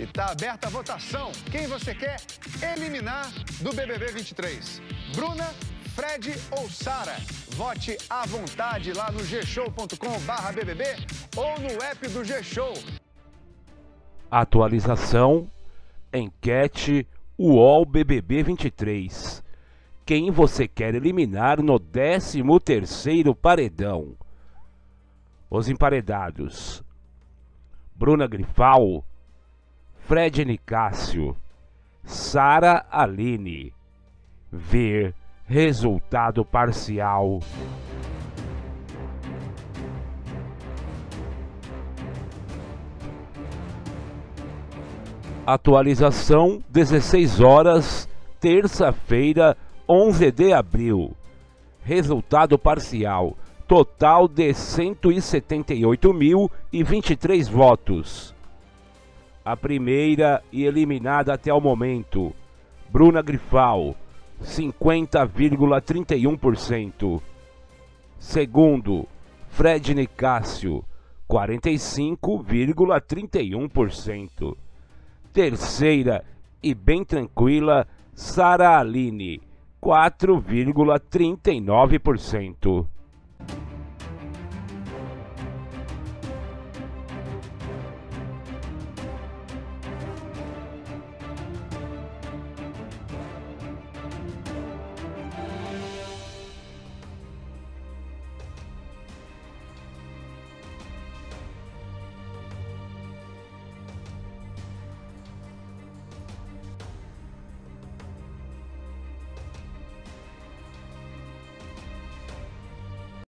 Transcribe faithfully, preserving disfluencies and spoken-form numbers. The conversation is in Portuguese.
E tá aberta a votação. Quem você quer eliminar do B B B vinte e três? Bruna, Fred ou Sara? Vote à vontade lá no g show ponto com barra B B B ou no app do G-Show. Atualização, enquete, U O L B B B vinte e três. Quem você quer eliminar no décimo terceiro paredão? Os emparedados: Bruna Grifal, Fred Nicásio, Sara Aline. Ver resultado parcial. Atualização, dezesseis horas, terça-feira, onze de abril. Resultado parcial, total de cento e setenta e oito mil e vinte e três votos. A primeira e eliminada até o momento, Bruna Grifal, cinquenta vírgula trinta e um por cento. Segundo, Fred Nicásio, quarenta e cinco vírgula trinta e um por cento. Terceira e bem tranquila, Sara Aline, quatro vírgula trinta e nove por cento.